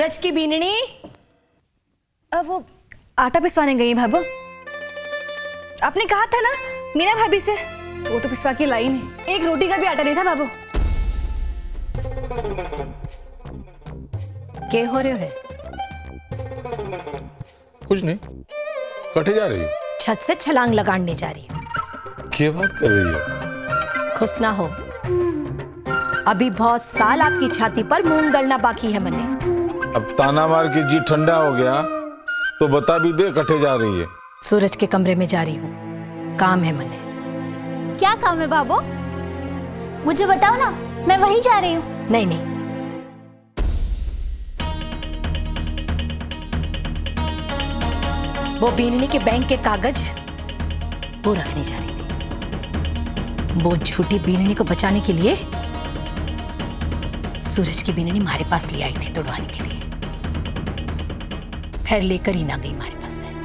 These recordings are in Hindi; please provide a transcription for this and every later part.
सूरज की बीननी। अब वो आटा पिसवाने गई भाभो। आपने कहा था ना मीना भाभी से, वो तो पिसवा के लाई नहीं। एक रोटी का भी आटा नहीं था भाभो। क्या हो रहे है? कुछ नहीं, कटे जा रही है। छत से छलांग लगाने जा रही हूँ। क्या बात कर रही है? खुश ना हो, अभी बहुत साल आपकी छाती पर मूंग दलना बाकी है मने। अब ताना मार के जी ठंडा हो गया तो बता भी दे, कटे जा रही है। सूरज के कमरे में जा रही हूँ, काम है मने। क्या काम है बाबू? मुझे बताओ ना, मैं वहीं जा रही हूँ। नहीं नहीं, वो बीननी के बैंक के कागज वो रखने जा रही थी। वो झूठी बीननी को बचाने के लिए सूरज की बीननी हमारे पास ले आई थी तोड़वाने के लिए, फिर लेकर ही ना गई हमारे पास से।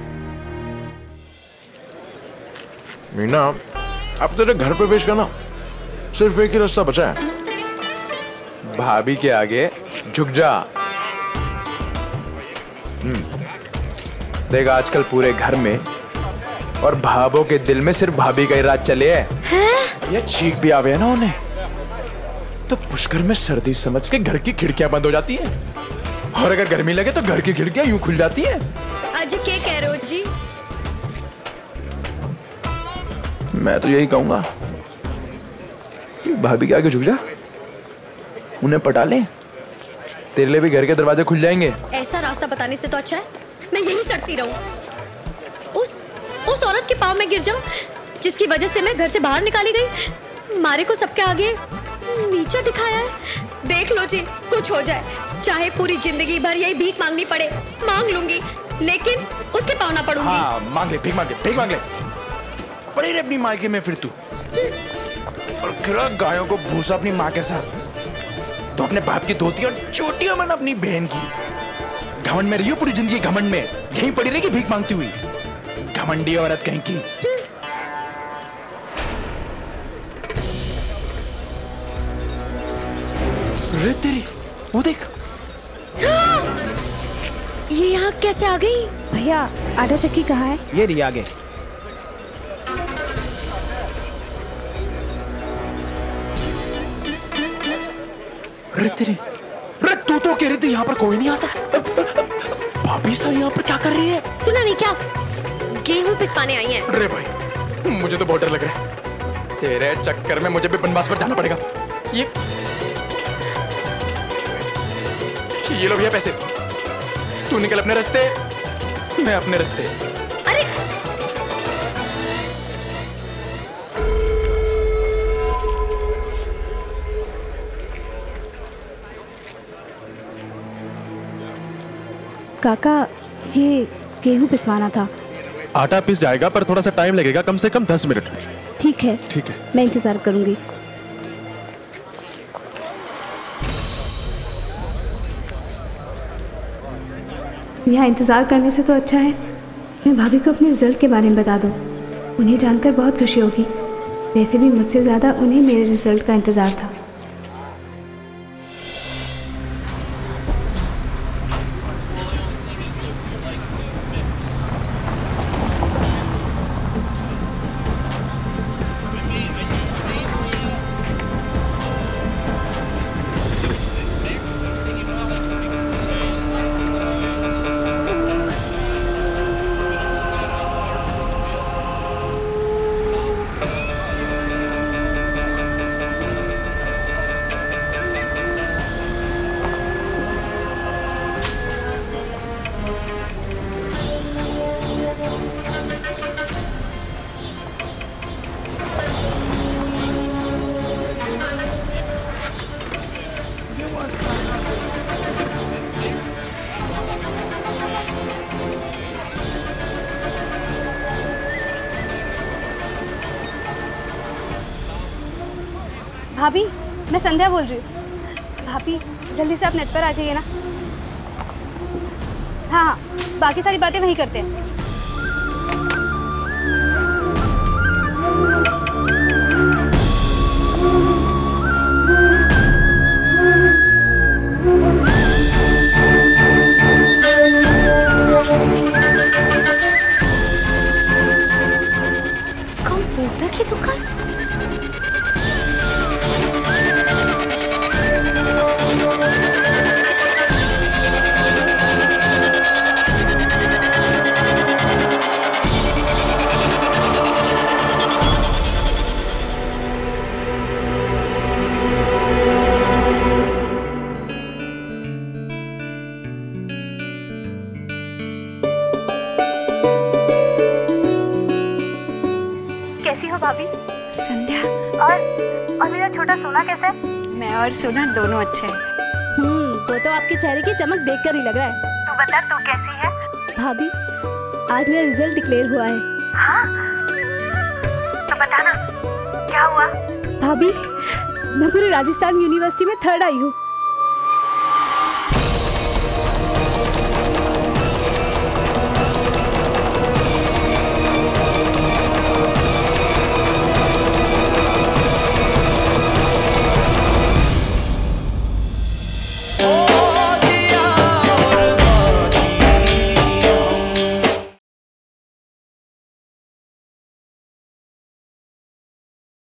मीना, अब तेरे घर प्रवेश करना सिर्फ एक ही रास्ता बचा है। भाभी के आगे झुक जा। देख आजकल पूरे घर में और भाभों के दिल में सिर्फ भाभी का ही राज चले है। ये चीख भी आवे है ना उन्हें तो पुष्कर में सर्दी समझ के घर की खिड़कियां बंद हो जाती हैं, और अगर गर्मी लगे तो घर की खिड़कियां यूं खुल जाती हैं। आज क्या कह रहे हो जी? मैं तो यही कहूंगा कि भाभी के आगे झुक जा, उन्हें पटा ले, तेरे लिए भी घर के दरवाजे खुल जाएंगे। ऐसा रास्ता बताने से तो अच्छा है मैं यहीं सड़ती रहूं, उस औरत के पाँव में गिर जाऊं जिसकी वजह से मैं घर से बाहर निकाली गई। मारे को सबके आगे नीचा दिखाया है। देख लो जी, कुछ हो जाए, चाहे पूरी जिंदगी भर यही भीख मांगनी पड़े, मांग लूंगी, लेकिन उसके पाँव ना पड़ूंगी। हाँ, मांग ले, भीख मांग ले, भीख मांग ले। पड़ी रहे अपनी माँ के में फिर तू, और खिला गायों को भूसा अपनी माँ के साथ, तो अपने बाप की धोती और चोटियां मन अपनी बहन की। घमंड में रही हो पूरी जिंदगी, घमंड में यहीं पड़ी रहेगी भीख मांगती हुई, घमंडी औरत कहीं की। रे तेरी, वो देख। ये यहाँ कैसे आ गई? भैया आटा चक्की कहाँ है? ये रही आगे। रे तेरी, रे तू तो कह रही थी यहाँ पर कोई नहीं आता। भाभी साहब यहाँ पर क्या कर रही है? सुना नहीं क्या? गेहूं पिसवाने आई हैं। रे भाई, मुझे तो बहुत डर लग रहा है। तेरे चक्कर में मुझे भी बनवास पर जाना पड़ेगा। ये लो भैया पैसे, तू निकल अपने रास्ते, मैं अपने रास्ते। अरे काका, ये गेहूं पिसवाना था। आटा पिस जाएगा पर थोड़ा सा टाइम लगेगा, कम से कम 10 मिनट। ठीक है, ठीक है, मैं इंतजार करूंगी। यहाँ इंतजार करने से तो अच्छा है मैं भाभी को अपने रिजल्ट के बारे में बता दूँ, उन्हें जानकर बहुत खुशी होगी। वैसे भी मुझसे ज़्यादा उन्हें मेरे रिजल्ट का इंतज़ार था। भाभी, मैं संध्या बोल रही हूँ। भाभी जल्दी से आप नेट पर आ जाइए ना। हाँ हाँ, बाकी सारी बातें वहीं करते हैं। पोता की दुकान? कैसी हो भाभी? संध्या, और मेरा छोटा सोना कैसा है? मैं और सोना दोनों अच्छे हैं। वो तो आपके चेहरे की चमक देखकर ही लग रहा है। तू बता, तू कैसी है? भाभी, आज मेरा रिजल्ट डिक्लेयर हुआ है। हाँ? तो बता ना, क्या हुआ? भाभी, मैं पूरे राजस्थान यूनिवर्सिटी में 3rd आई हूँ।